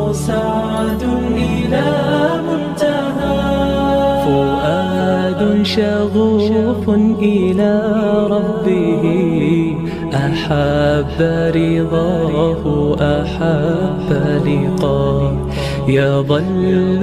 سعد إلى منتهى فؤاد شغوف إلى ربه أحب رضاه أحب لقاه يظل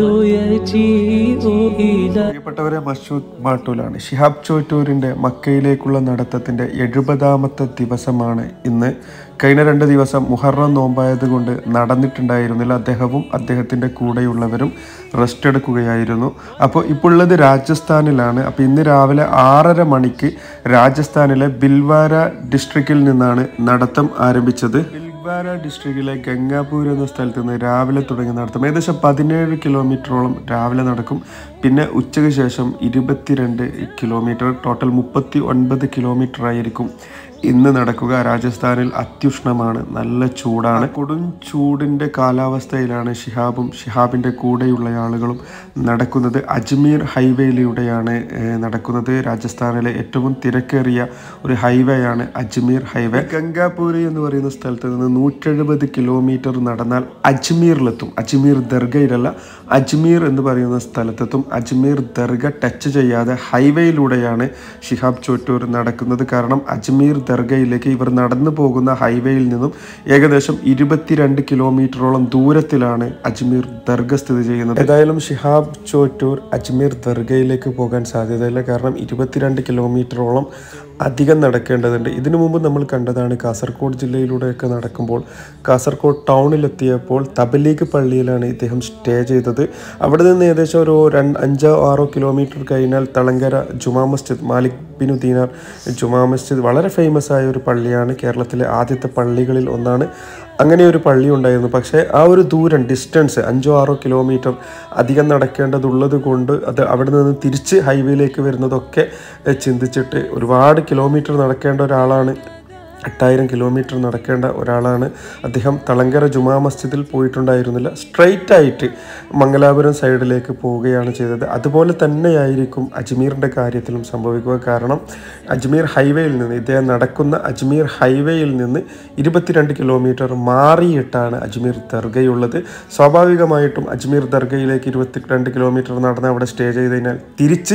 يجيء إلى പ്രിയപ്പെട്ടവരെ, മഷൂദ് മാട്ടൂലാണ്. ഷിഹാബ് ചോറ്റൂരിൻ്റെ മക്കയിലേക്കുള്ള നടത്തത്തിൻ്റെ 70ാമത്തെ ദിവസമാണ് ഇന്ന്. കഴിഞ്ഞ 2 ദിവസം മുഹറം നോമ്പായതുകൊണ്ട് നടന്നിട്ടുണ്ടായിരുന്നില്ല. അദ്ദേഹവും അദ്ദേഹത്തിൻ്റെ കൂടെയുള്ളവരും റെസ്റ്റ് എടുക്കുകയായിരുന്നു. അപ്പോൾ ഇപ്പോൾ ഉള്ളത് രാജസ്ഥാനിലാണ്. അപ്പോൾ ഇന്ന് രാവിലെ 6:30 മണിക്ക് രാജസ്ഥാനിലെ ബിൽവാര ഡിസ്ട്രിക്റ്റിൽ നിന്നാണ് നടത്തം ആരംഭിച്ചത്. ബിൽവാര ഡിസ്ട്രിക്റ്റിലെ ഗംഗാപൂർ എന്ന സ്ഥലത്ത് നിന്ന് രാവിലെ തുടങ്ങി നടത്തും. ഏകദേശം 17 കിലോമീറ്ററോളം രാവിലെ നടക്കും. പിന്നെ ഉച്ചയ്ക്ക് ശേഷം 22 കിലോമീറ്റർ, ടോട്ടൽ 39 കിലോമീറ്റർ ആയിരിക്കും ഇന്ന് നടക്കുക. രാജസ്ഥാനിൽ അത്യുഷ്ണമാണ്, നല്ല ചൂടാണ്. കൊടും ചൂടിൻ്റെ കാലാവസ്ഥയിലാണ് ഷിഹാബിൻ്റെ കൂടെയുള്ള ആളുകളും നടക്കുന്നത്. അജ്മീർ ഹൈവേയിലൂടെയാണ് നടക്കുന്നത്. രാജസ്ഥാനിലെ ഏറ്റവും തിരക്കേറിയ ഒരു ഹൈവേയാണ് അജ്മീർ ഹൈവേ. ഗംഗാപൂരി എന്ന് പറയുന്ന സ്ഥലത്ത് നിന്ന് 170 കിലോമീറ്റർ നടന്നാൽ അജ്മീറിലെത്തും. അജ്മീർ ദർഗയിലല്ല, അജ്മീർ എന്ന് പറയുന്ന സ്ഥലത്തെത്തും. അജ്മീർ ദർഗ ടച്ച് ചെയ്യാതെ ഹൈവേയിലൂടെയാണ് ഷിഹാബ് ചോറ്റൂർ നടക്കുന്നത്. കാരണം അജ്മീർ ദർഗയിലേക്ക് ഇവർ നടന്നു പോകുന്ന ഹൈവേയിൽ നിന്നും ഏകദേശം 22 കിലോമീറ്ററോളം ദൂരത്തിലാണ് അജ്മീർ ദർഗ സ്ഥിതി ചെയ്യുന്നത്. ഏതായാലും ഷിഹാബ് ചോറ്റൂർ അജ്മീർ ദർഗയിലേക്ക് പോകാൻ സാധ്യതയില്ല. കാരണം 22 കിലോമീറ്ററോളം അധികം നടക്കേണ്ടതുണ്ട്. ഇതിനു മുമ്പ് നമ്മൾ കണ്ടതാണ് കാസർഗോഡ് ജില്ലയിലൂടെയൊക്കെ നടക്കുമ്പോൾ. കാസർഗോഡ് ടൗണിലെത്തിയപ്പോൾ തബ്ലീഗ് പള്ളിയിലാണ് ഇദ്ദേഹം സ്റ്റേ ചെയ്തത്. അവിടെ നിന്ന് ഏകദേശം ഒരു 5-6 കിലോമീറ്റർ കഴിഞ്ഞാൽ തളങ്കര ജുമാ മസ്ജിദ്, മാലിക് ബിൻ ദീനാർ ജുമാ മസ്ജിദ് വളരെ ഫേമസ് ആയ ഒരു പള്ളിയാണ്. കേരളത്തിലെ ആദ്യത്തെ പള്ളികളിൽ ഒന്നാണ്. അങ്ങനെ ഒരു പള്ളി ഉണ്ടായിരുന്നു. പക്ഷേ ആ ഒരു ദൂരം, ഡിസ്റ്റൻസ് 5-6 കിലോമീറ്റർ അധികം നടക്കേണ്ടതുള്ളത് കൊണ്ട് അത് അവിടെ നിന്ന് തിരിച്ച് ഹൈവേയിലേക്ക് വരുന്നതൊക്കെ ചിന്തിച്ചിട്ട് ഒരുപാട് കിലോമീറ്റർ നടക്കേണ്ട ഒരാളാണ്. 8000 കിലോമീറ്റർ നടക്കേണ്ട ഒരാളാണ് അദ്ദേഹം. തളങ്കര ജുമാ മസ്ജിദിൽ പോയിട്ടുണ്ടായിരുന്നില്ല, സ്ട്രെയിറ്റ് ആയിട്ട് മംഗലാപുരം സൈഡിലേക്ക് പോവുകയാണ് ചെയ്തത്. അതുപോലെ തന്നെയായിരിക്കും അജ്മീറിൻ്റെ കാര്യത്തിലും സംഭവിക്കുക. കാരണം അജ്മീർ ഹൈവേയിൽ നിന്ന്, ഇദ്ദേഹം നടക്കുന്ന അജ്മീർ ഹൈവേയിൽ നിന്ന് 22 കിലോമീറ്റർ മാറിയിട്ടാണ് അജ്മീർ ദർഗയുള്ളത്. സ്വാഭാവികമായിട്ടും അജ്മീർ ദർഗയിലേക്ക് 22 കിലോമീറ്റർ നടന്ന് അവിടെ സ്റ്റേ ചെയ്ത് കഴിഞ്ഞാൽ തിരിച്ച്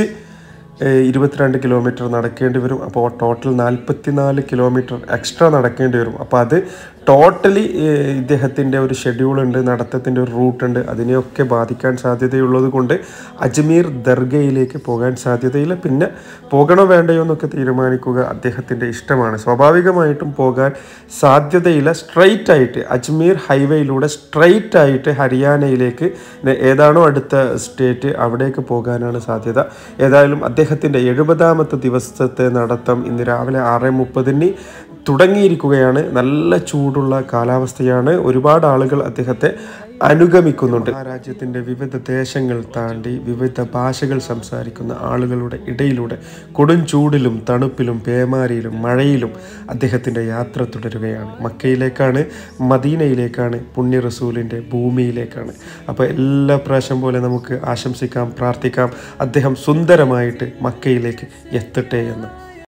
22 കിലോമീറ്റർ നടക്കേണ്ടി വരും. അപ്പോൾ ടോട്ടൽ 44 കിലോമീറ്റർ എക്സ്ട്രാ നടക്കേണ്ടി വരും. അപ്പോൾ അത് ടോട്ടലി ഇദ്ദേഹത്തിൻ്റെ ഒരു ഷെഡ്യൂളുണ്ട്, നടത്തത്തിൻ്റെ ഒരു റൂട്ടുണ്ട്, അതിനെയൊക്കെ ബാധിക്കാൻ സാധ്യതയുള്ളത് കൊണ്ട് അജ്മീർ ദർഗയിലേക്ക് പോകാൻ സാധ്യതയില്ല. പിന്നെ പോകണോ വേണ്ടയോ എന്നൊക്കെ തീരുമാനിക്കുക അദ്ദേഹത്തിൻ്റെ ഇഷ്ടമാണ്. സ്വാഭാവികമായിട്ടും പോകാൻ സാധ്യതയില്ല. സ്ട്രെയിറ്റ് ആയിട്ട് അജ്മീർ ഹൈവേയിലൂടെ സ്ട്രെയിറ്റ് ആയിട്ട് ഹരിയാനയിലേക്ക്, ഏതാണോ അടുത്ത സ്റ്റേറ്റ് അവിടേക്ക് പോകാനാണ് സാധ്യത. ഏതായാലും അദ്ദേഹത്തിൻ്റെ 70ാമത്തെ ദിവസത്തെ നടത്തം ഇന്ന് രാവിലെ 6:30 തുടങ്ങിയിരിക്കുകയാണ്. നല്ല ചൂടുള്ള കാലാവസ്ഥയാണ്. ഒരുപാട് ആളുകൾ അദ്ദേഹത്തെ അനുഗമിക്കുന്നുണ്ട്. ആ രാജ്യത്തിൻ്റെ വിവിധ ദേശങ്ങൾ താണ്ടി വിവിധ ഭാഷകൾ സംസാരിക്കുന്ന ആളുകളുടെ ഇടയിലൂടെ കൊടും ചൂടിലും തണുപ്പിലും പേമാരിയിലും മഴയിലും അദ്ദേഹത്തിൻ്റെ യാത്ര തുടരുകയാണ്. മക്കയിലേക്കാണ്, മദീനയിലേക്കാണ്, പുണ്യ റസൂലിൻ്റെ ഭൂമിയിലേക്കാണ്. അപ്പോൾ എല്ലാ പ്രാവശ്യം പോലെ നമുക്ക് ആശംസിക്കാം, പ്രാർത്ഥിക്കാം അദ്ദേഹം സുന്ദരമായിട്ട് മക്കയിലേക്ക് എത്തട്ടെ എന്ന്.